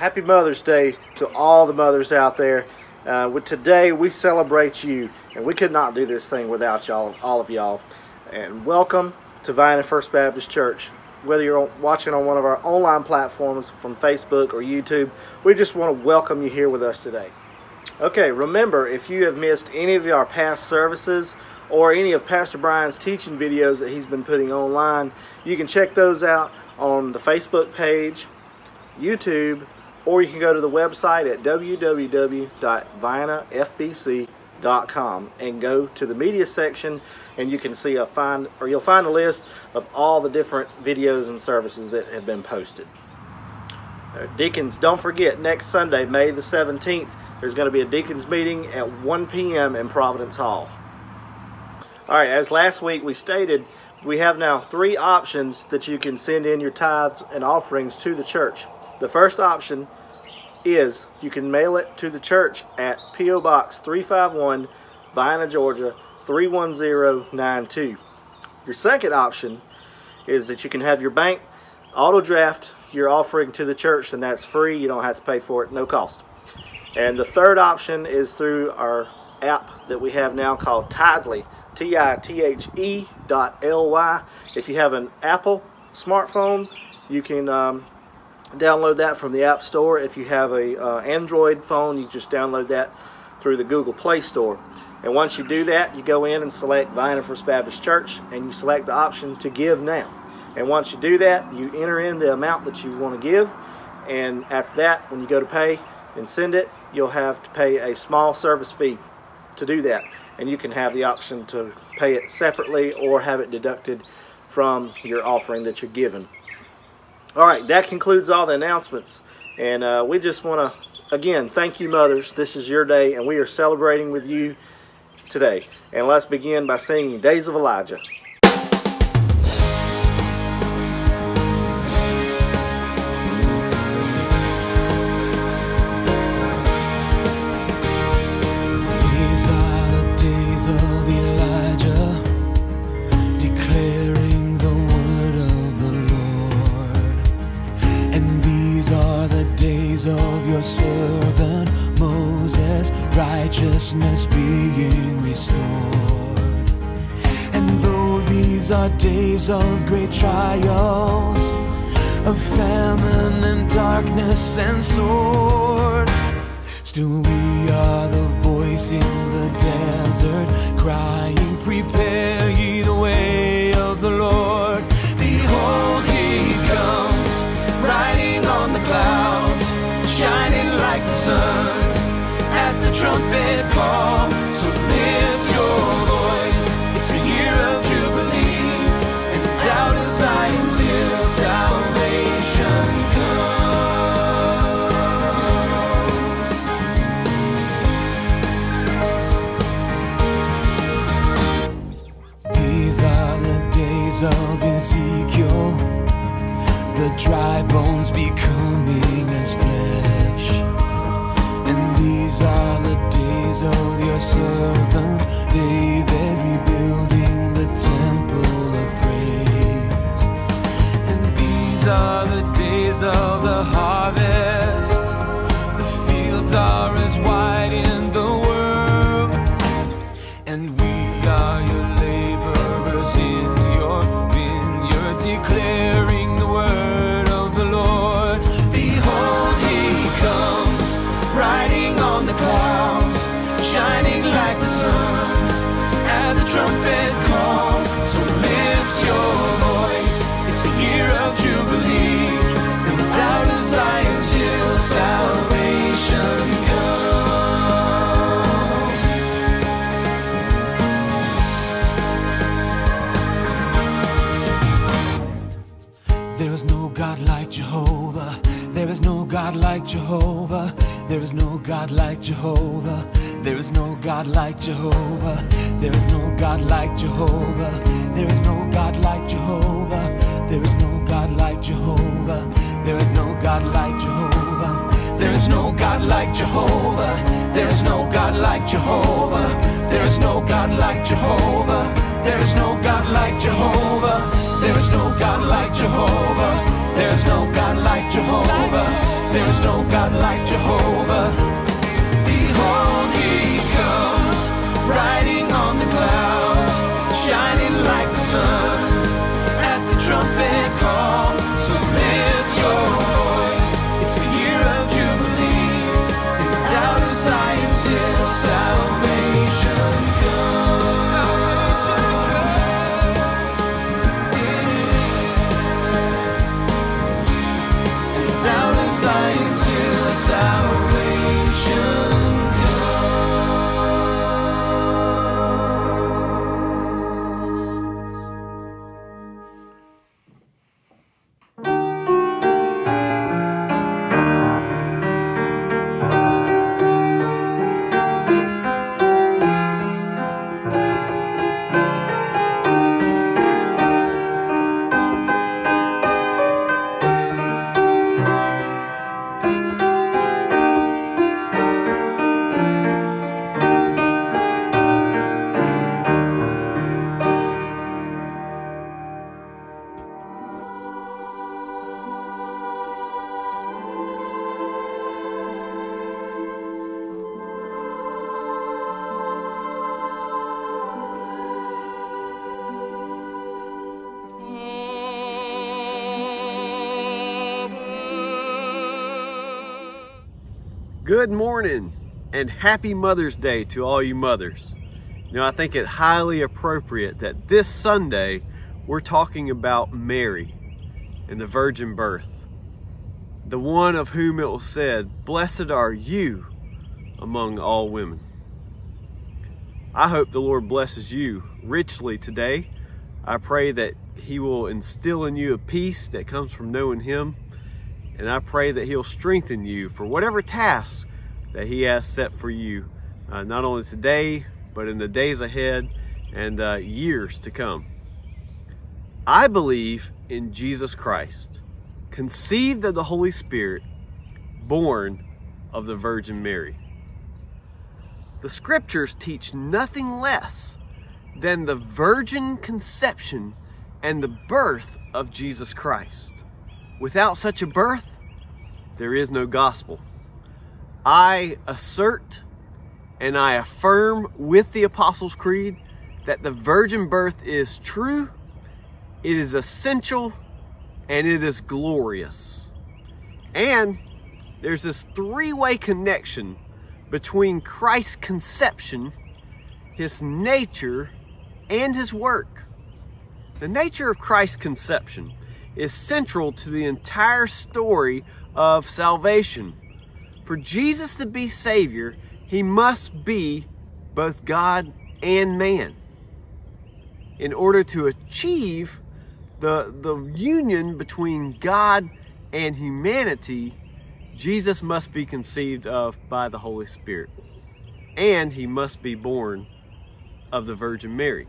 Happy Mother's Day to all the mothers out there. Today we celebrate you, and we could not do this thing without y'all, all of y'all. And welcome to Vienna First Baptist Church. Whether you're watching on one of our online platforms from Facebook or YouTube, we just want to welcome you here with us today. Okay, remember, if you have missed any of our past services or any of Pastor Brian's teaching videos that he's been putting online, you can check those out on the Facebook page, YouTube, or you can go to the website at www.vienafbc.com and go to the media section, and you can see you'll find a list of all the different videos and services that have been posted. Deacons, don't forget, next Sunday, May the 17th, there's going to be a deacons meeting at 1 p.m. in Providence Hall. Alright, as last week we stated, we have now 3 options that you can send in your tithes and offerings to the church. The first option is you can mail it to the church at P.O. Box 351, Vienna, Georgia 31092. Your second option is that you can have your bank auto draft your offering to the church, and that's free. You don't have to pay for it, no cost. And the third option is through our app that we have now called Tithely, TITHE.LY. If you have an Apple smartphone, you can download that from the App Store. If you have a Android phone, you just download that through the Google Play Store. And once you do that, you go in and select Vienna First Baptist Church, and you select the option to give now. And once you do that, you enter in the amount that you want to give, and after that, when you go to pay and send it, you'll have to pay a small service fee to do that. And you can have the option to pay it separately or have it deducted from your offering that you're given. Alright, that concludes all the announcements, and we just want to, again, thank you mothers. This is your day, and we are celebrating with you today. And let's begin by singing Days of Elijah. These are the days of Elijah, declaring the word of the Lord. And these are the days of your servant Moses, righteousness being restored. And though these are days of great trials, of famine and darkness and sword, still we are the voice in the desert, crying, prepare ye the way of the Lord. Behold, he comes, riding on the clouds, shining like the sun at the trumpet call. So lift your voice, it's the year of Jubilee, and out of Zion's hill salvation comes. These are the days of Ezekiel, the dry bones becoming as flesh. And these are the days of your servant David, rebuilding the temple of praise. And these are the days of the harvest, the fields are as white in the world, and we are your laborers in your vineyard, declaring the word of the Lord. Behold, he comes, riding on the clouds, shining like the sun as a trumpet call. So lift your voice, it's the year of Jubilee, and out of Zion's hill salvation comes. There is no God like Jehovah. There is no God like Jehovah. There is no God like Jehovah. There is no God like Jehovah. There is no God like Jehovah. There is no God like Jehovah. There is no God like Jehovah. There is no God like Jehovah. There is no God like Jehovah. There is no God like Jehovah. There is no God like Jehovah. There is no God like Jehovah. There is no God like Jehovah. There is no God like Jehovah. there's no God like Jehovah. Behold, he comes, riding on the clouds, shining like the sun at the trumpet call. So lift your voice, it's the year of Jubilee, and out of Zion till salvation comes. And out of Zion till salvation Good morning and happy Mother's Day to all you mothers. You know, I think it highly appropriate that this Sunday we're talking about Mary and the virgin birth, the one of whom it was said, "Blessed are you among all women." I hope the Lord blesses you richly today. I pray that He will instill in you a peace that comes from knowing Him. And I pray that He'll strengthen you for whatever task that He has set for you, not only today, but in the days ahead and years to come. I believe in Jesus Christ, conceived of the Holy Spirit, born of the Virgin Mary. The Scriptures teach nothing less than the virgin conception and the birth of Jesus Christ. Without such a birth, there is no gospel. I assert and I affirm with the Apostles' Creed that the virgin birth is true, it is essential, and it is glorious. And there's this three-way connection between Christ's conception, His nature, and His work. The nature of Christ's conception is central to the entire story of salvation. For Jesus to be Savior, He must be both God and man. In order to achieve the union between God and humanity, Jesus must be conceived of by the Holy Spirit. And He must be born of the Virgin Mary.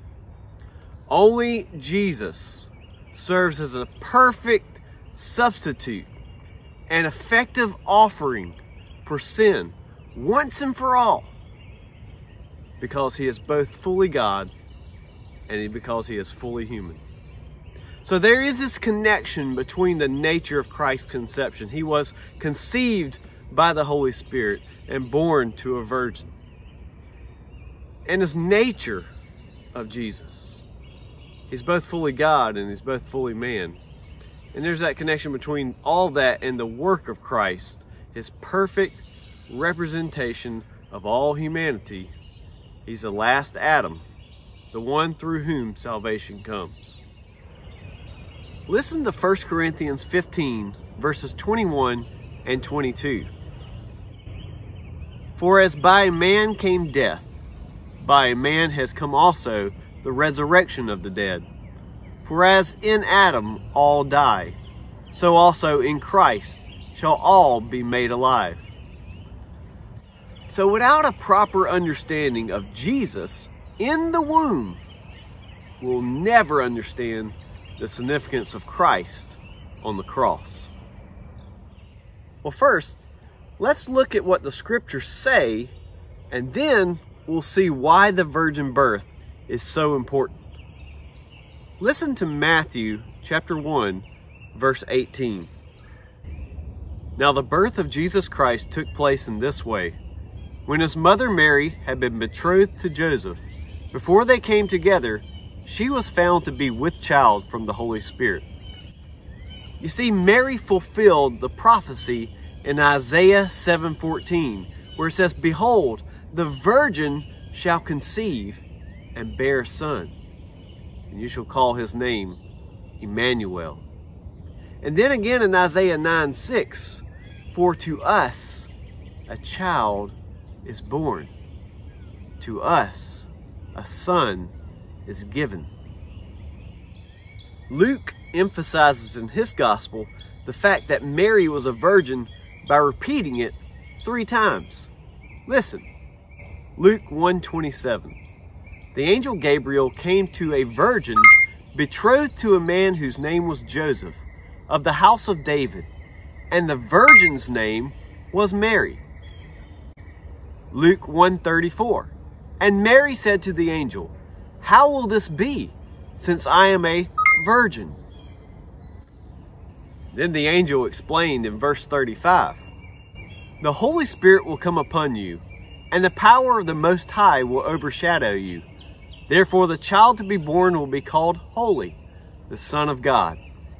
Only Jesus serves as a perfect substitute, an effective offering for sin once and for all, because He is both fully God and because He is fully human. So there is this connection between the nature of Christ's conception. He was conceived by the Holy Spirit and born to a virgin. And His nature of Jesus. He's both fully God and He's both fully man. And there's that connection between all that and the work of Christ, His perfect representation of all humanity. He's the last Adam, the one through whom salvation comes. Listen to 1 Corinthians 15, verses 21 and 22. For as by a man came death, by a man has come also the resurrection of the dead. For as in Adam all die, so also in Christ shall all be made alive. So without a proper understanding of Jesus in the womb, we'll never understand the significance of Christ on the cross. Well, first, let's look at what the Scriptures say, and then we'll see why the virgin birth is so important. Listen to Matthew chapter 1, verse 18. Now the birth of Jesus Christ took place in this way. When his mother Mary had been betrothed to Joseph, before they came together, she was found to be with child from the Holy Spirit. You see, Mary fulfilled the prophecy in Isaiah 7:14, where it says, "Behold, the virgin shall conceive and bear a son, and you shall call his name Emmanuel." And then again in Isaiah 9:6, "For to us a child is born, to us a son is given." Luke emphasizes in his gospel the fact that Mary was a virgin by repeating it 3 times. Listen, Luke 1:27. "The angel Gabriel came to a virgin betrothed to a man whose name was Joseph, of the house of David, and the virgin's name was Mary." Luke 1:34. "And Mary said to the angel, 'How will this be, since I am a virgin?' Then the angel explained in verse 35, "The Holy Spirit will come upon you, and the power of the Most High will overshadow you. Therefore the child to be born will be called Holy, the Son of God."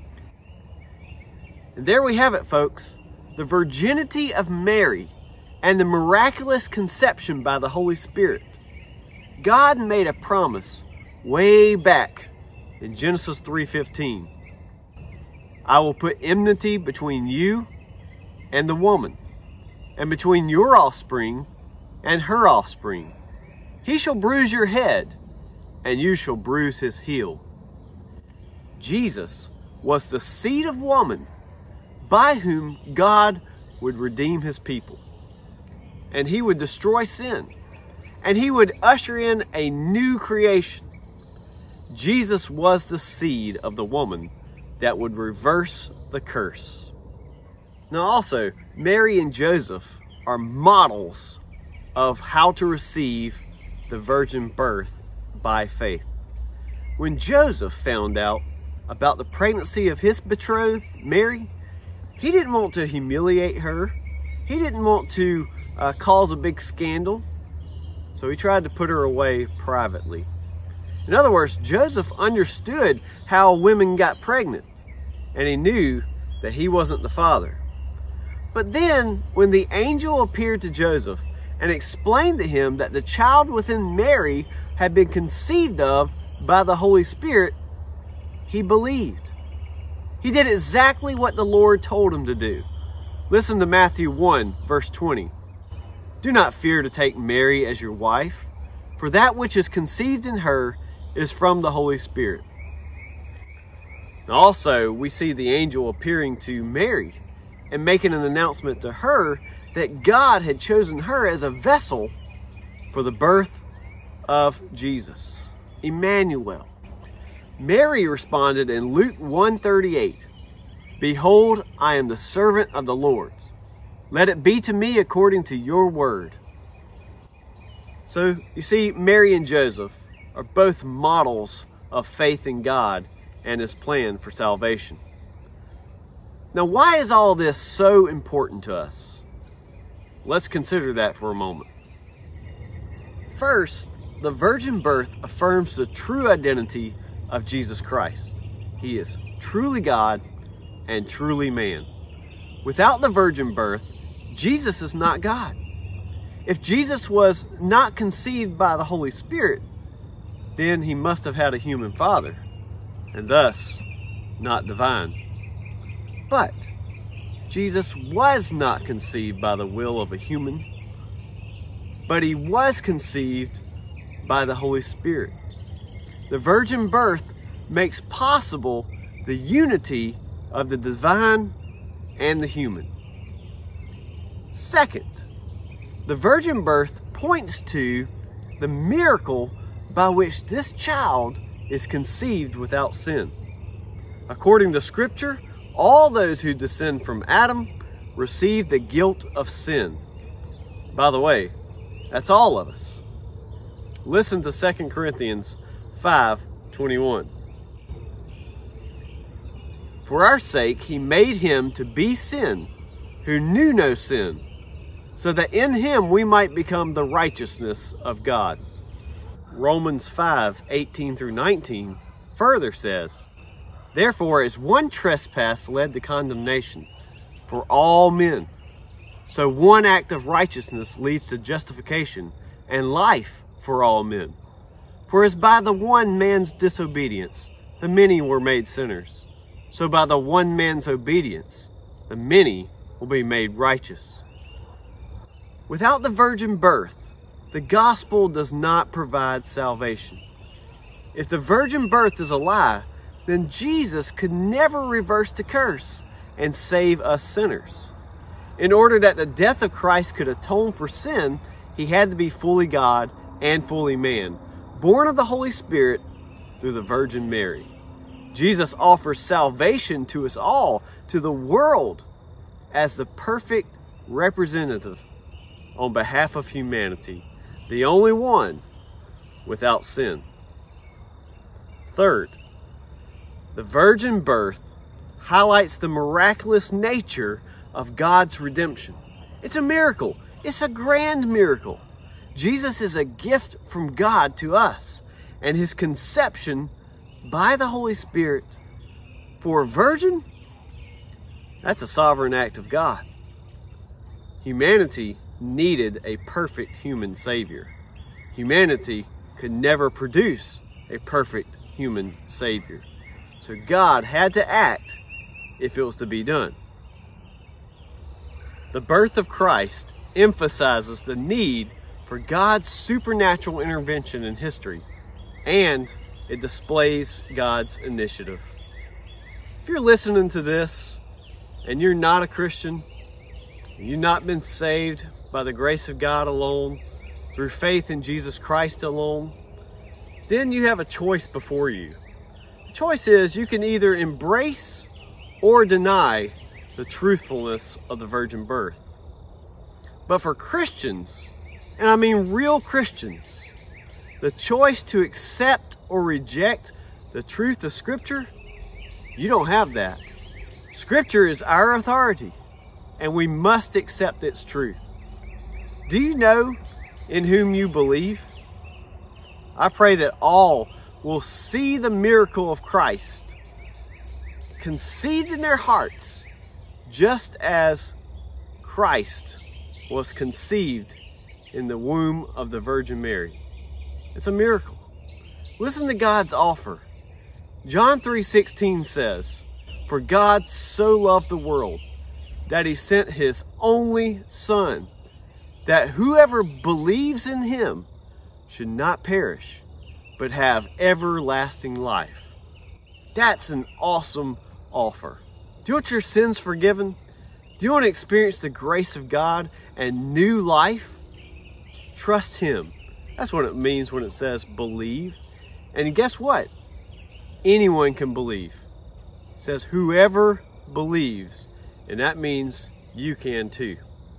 And there we have it, folks. The virginity of Mary and the miraculous conception by the Holy Spirit. God made a promise way back in Genesis 3:15. "I will put enmity between you and the woman, and between your offspring and her offspring. He shall bruise your head, and you shall bruise his heel." Jesus was the seed of woman by whom God would redeem his people. And he would destroy sin, and he would usher in a new creation. Jesus was the seed of the woman that would reverse the curse. Now also, Mary and Joseph are models of how to receive the virgin birth by faith. When Joseph found out about the pregnancy of his betrothed, Mary, he didn't want to humiliate her. He didn't want to cause a big scandal. So he tried to put her away privately. In other words, Joseph understood how women got pregnant, and he knew that he wasn't the father. But then, when the angel appeared to Joseph and explained to him that the child within Mary had been conceived of by the Holy Spirit, he believed. He did exactly what the Lord told him to do. Listen to Matthew 1, verse 20. "Do not fear to take Mary as your wife, for that which is conceived in her is from the Holy Spirit." Also, we see the angel appearing to Mary and making an announcement to her that God had chosen her as a vessel for the birth of Jesus, Emmanuel. Mary responded in Luke 1:38, "Behold, I am the servant of the Lord. Let it be to me according to your word." So, you see, Mary and Joseph are both models of faith in God and his plan for salvation. Now, why is all this so important to us? Let's consider that for a moment. First, the virgin birth affirms the true identity of Jesus Christ. He is truly God and truly man. Without the virgin birth, Jesus is not God. If Jesus was not conceived by the Holy Spirit, then he must have had a human father, and thus not divine. But Jesus was not conceived by the will of a human, but he was conceived by the Holy Spirit. The virgin birth makes possible the unity of the divine and the human. Second, the virgin birth points to the miracle by which this child is conceived without sin. According to Scripture, all those who descend from Adam receive the guilt of sin. By the way, that's all of us. Listen to 2 Corinthians 5:21. "For our sake he made him to be sin, who knew no sin, so that in him we might become the righteousness of God. Romans 5:18 through 19 further says, therefore, as one trespass led to condemnation for all men, so one act of righteousness leads to justification and life for all men. For as by the one man's disobedience, the many were made sinners, so by the one man's obedience, the many will be made righteous. Without the virgin birth, the gospel does not provide salvation. If the virgin birth is a lie, then Jesus could never reverse the curse and save us sinners. In order that the death of Christ could atone for sin, he had to be fully God and fully man, born of the Holy Spirit through the Virgin Mary. Jesus offers salvation to us all, to the world, as the perfect representative on behalf of humanity, the only one without sin. Third, the virgin birth highlights the miraculous nature of God's redemption. It's a miracle. It's a grand miracle. Jesus is a gift from God to us, and his conception by the Holy Spirit for a virgin, that's a sovereign act of God. Humanity needed a perfect human Savior. Humanity could never produce a perfect human Savior. So God had to act if it was to be done. The birth of Christ emphasizes the need for God's supernatural intervention in history, and it displays God's initiative. If you're listening to this and you're not a Christian, you've not been saved by the grace of God alone, through faith in Jesus Christ alone, then you have a choice before you. The choice is you can either embrace or deny the truthfulness of the virgin birth. But for Christians, and I mean real Christians, the choice to accept or reject the truth of Scripture, you don't have that. Scripture is our authority, and we must accept its truth. Do you know in whom you believe? I pray that all will see the miracle of Christ conceived in their hearts, just as Christ was conceived in the womb of the Virgin Mary. It's a miracle. Listen to God's offer. John 3:16 says, for God so loved the world that he sent his only Son, that whoever believes in him should not perish, but have everlasting life. That's an awesome offer. Do you want your sins forgiven? Do you want to experience the grace of God and new life? Trust him. That's what it means when it says believe. And guess what? Anyone can believe. It says whoever believes, and that means you can too.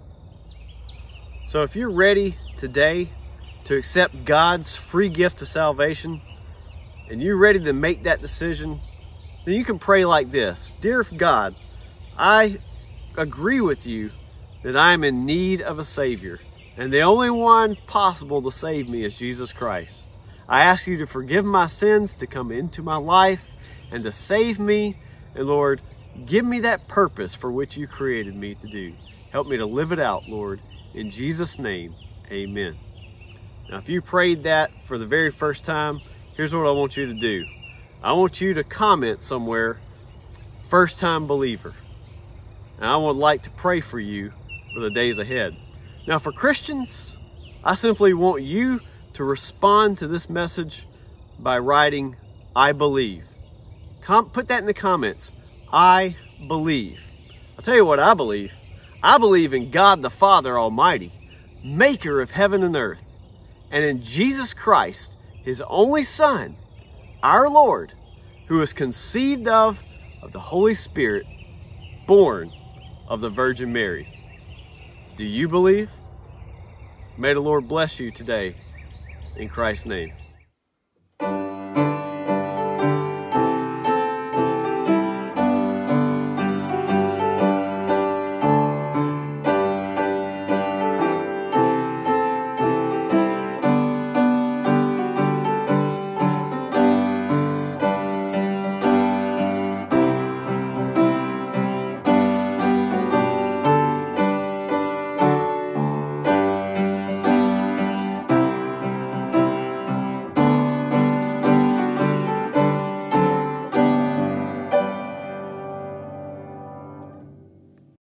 So if you're ready today to accept God's free gift of salvation, and you're ready to make that decision, then you can pray like this. Dear God, I agree with you that I'm in need of a Savior, and the only one possible to save me is Jesus Christ. I ask you to forgive my sins, to come into my life, and to save me. And Lord, give me that purpose for which you created me to do. Help me to live it out, Lord. In Jesus' name, amen. Now, if you prayed that for the very first time, here's what I want you to do. I want you to comment somewhere, first time believer. And I would like to pray for you for the days ahead. Now, for Christians, I simply want you to respond to this message by writing, I believe. Put that in the comments. I believe. I'll tell you what I believe. I believe in God the Father Almighty, maker of heaven and earth, and in Jesus Christ, his only Son, our Lord, who was conceived of the Holy Spirit, born of the Virgin Mary. Do you believe? May the Lord bless you today, in Christ's name.